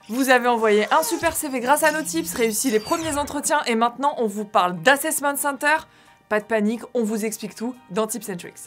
Vous avez envoyé un super CV grâce à nos tips, réussi les premiers entretiens et maintenant on vous parle d'Assessment Center. Pas de panique, on vous explique tout dans Tips and Tricks.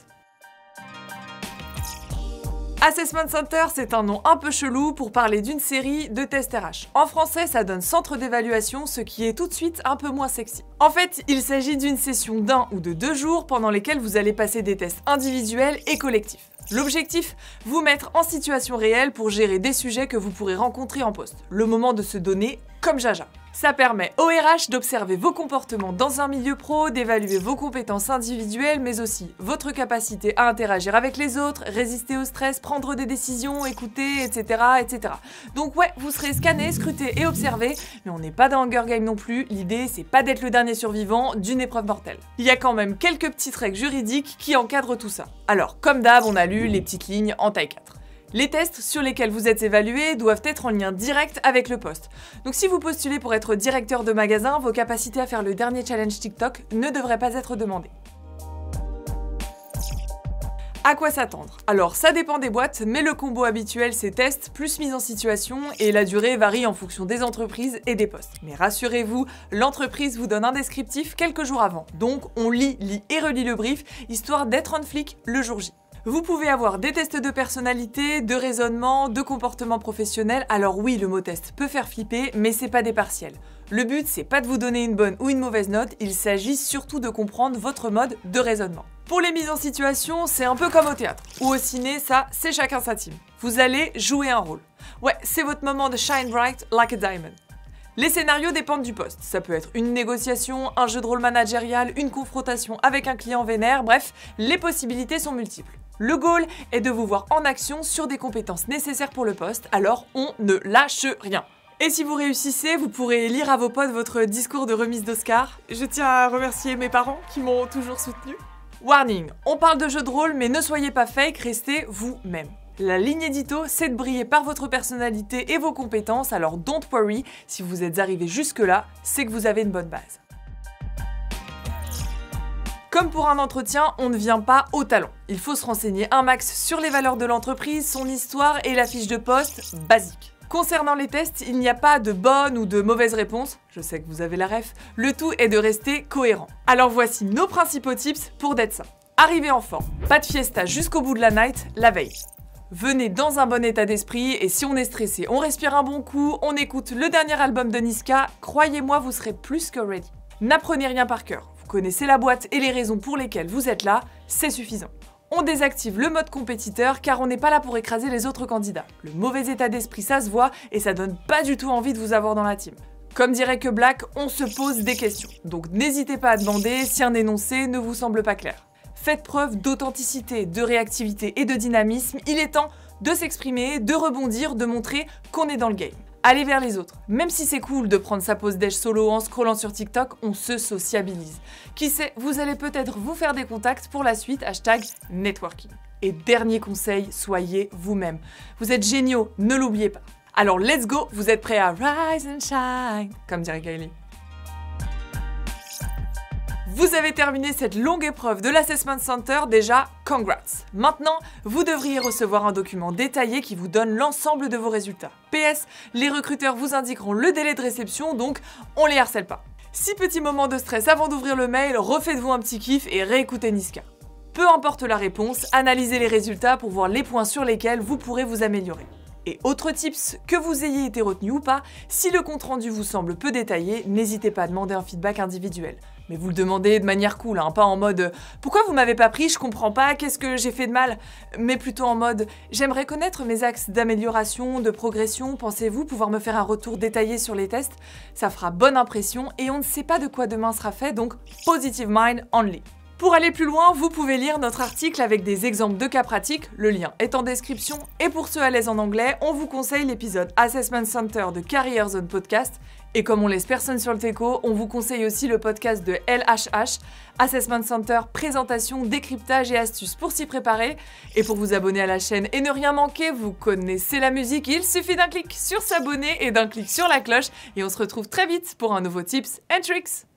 Assessment Center, c'est un nom un peu chelou pour parler d'une série de tests RH. En français, ça donne centre d'évaluation, ce qui est tout de suite un peu moins sexy. En fait, il s'agit d'une session d'1 ou de 2 jours pendant lesquels vous allez passer des tests individuels et collectifs. L'objectif, vous mettre en situation réelle pour gérer des sujets que vous pourrez rencontrer en poste. Le moment de se donner comme Jaja. Ça permet au RH d'observer vos comportements dans un milieu pro, d'évaluer vos compétences individuelles, mais aussi votre capacité à interagir avec les autres, résister au stress, prendre des décisions, écouter, etc., etc. Donc ouais, vous serez scanné, scruté et observé, mais on n'est pas dans Hunger Games non plus, l'idée c'est pas d'être le dernier survivant d'une épreuve mortelle. Il y a quand même quelques petites règles juridiques qui encadrent tout ça. Alors, comme d'hab, on a lu les petites lignes en taille 4. Les tests sur lesquels vous êtes évalué doivent être en lien direct avec le poste. Donc si vous postulez pour être directeur de magasin, vos capacités à faire le dernier challenge TikTok ne devraient pas être demandées. À quoi s'attendre? Alors ça dépend des boîtes, mais le combo habituel c'est test plus mise en situation et la durée varie en fonction des entreprises et des postes. Mais rassurez-vous, l'entreprise vous donne un descriptif quelques jours avant. Donc on lit et relit le brief, histoire d'être on flic le jour J. Vous pouvez avoir des tests de personnalité, de raisonnement, de comportement professionnel. Alors oui, le mot test peut faire flipper, mais c'est pas des partiels. Le but, c'est pas de vous donner une bonne ou une mauvaise note, il s'agit surtout de comprendre votre mode de raisonnement. Pour les mises en situation, c'est un peu comme au théâtre ou au ciné, ça, c'est chacun sa team. Vous allez jouer un rôle. Ouais, c'est votre moment de shine bright like a diamond. Les scénarios dépendent du poste. Ça peut être une négociation, un jeu de rôle managérial, une confrontation avec un client vénère, bref, les possibilités sont multiples. Le goal est de vous voir en action sur des compétences nécessaires pour le poste, alors on ne lâche rien. Et si vous réussissez, vous pourrez lire à vos potes votre discours de remise d'Oscar. Je tiens à remercier mes parents qui m'ont toujours soutenu. Warning, on parle de jeu de rôle, mais ne soyez pas fake, restez vous-même. La ligne édito, c'est de briller par votre personnalité et vos compétences, alors don't worry, si vous êtes arrivé jusque-là, c'est que vous avez une bonne base. Comme pour un entretien, on ne vient pas au talon. Il faut se renseigner un max sur les valeurs de l'entreprise, son histoire et la fiche de poste basique. Concernant les tests, il n'y a pas de bonne ou de mauvaise réponse, je sais que vous avez la ref, le tout est de rester cohérent. Alors voici nos principaux tips pour d'être ça. Arrivez en forme, pas de fiesta jusqu'au bout de la night, la veille. Venez dans un bon état d'esprit et si on est stressé, on respire un bon coup, on écoute le dernier album de Niska, croyez-moi, vous serez plus que ready. N'apprenez rien par cœur. Vous connaissez la boîte et les raisons pour lesquelles vous êtes là, c'est suffisant. On désactive le mode compétiteur car on n'est pas là pour écraser les autres candidats. Le mauvais état d'esprit, ça se voit et ça donne pas du tout envie de vous avoir dans la team. Comme dirait que Black, on se pose des questions. Donc n'hésitez pas à demander si un énoncé ne vous semble pas clair. Faites preuve d'authenticité, de réactivité et de dynamisme. Il est temps de s'exprimer, de rebondir, de montrer qu'on est dans le game. Allez vers les autres. Même si c'est cool de prendre sa pause déj solo en scrollant sur TikTok, on se sociabilise. Qui sait, vous allez peut-être vous faire des contacts pour la suite, #networking. Et dernier conseil, soyez vous-même. Vous êtes géniaux, ne l'oubliez pas. Alors let's go, vous êtes prêts à rise and shine, comme dirait Kylie. Vous avez terminé cette longue épreuve de l'Assessment Center, déjà, congrats! Maintenant, vous devriez recevoir un document détaillé qui vous donne l'ensemble de vos résultats. PS, les recruteurs vous indiqueront le délai de réception, donc on les harcèle pas. 6 petits moments de stress avant d'ouvrir le mail, refaites-vous un petit kiff et réécoutez Niska. Peu importe la réponse, analysez les résultats pour voir les points sur lesquels vous pourrez vous améliorer. Et autre tips, que vous ayez été retenu ou pas, si le compte-rendu vous semble peu détaillé, n'hésitez pas à demander un feedback individuel. Mais vous le demandez de manière cool, pas en mode « Pourquoi vous m'avez pas pris? Je comprends pas, qu'est-ce que j'ai fait de mal ?» Mais plutôt en mode « J'aimerais connaître mes axes d'amélioration, de progression, pensez-vous pouvoir me faire un retour détaillé sur les tests ?» Ça fera bonne impression et on ne sait pas de quoi demain sera fait, donc positive mind only. Pour aller plus loin, vous pouvez lire notre article avec des exemples de cas pratiques, le lien est en description, et pour ceux à l'aise en anglais, on vous conseille l'épisode Assessment Center de Career Zone Podcast, et comme on laisse personne sur le teco, on vous conseille aussi le podcast de LHH, Assessment Center, présentation, décryptage et astuces pour s'y préparer, et pour vous abonner à la chaîne et ne rien manquer, vous connaissez la musique, il suffit d'un clic sur s'abonner et d'un clic sur la cloche, et on se retrouve très vite pour un nouveau Tips and Tricks.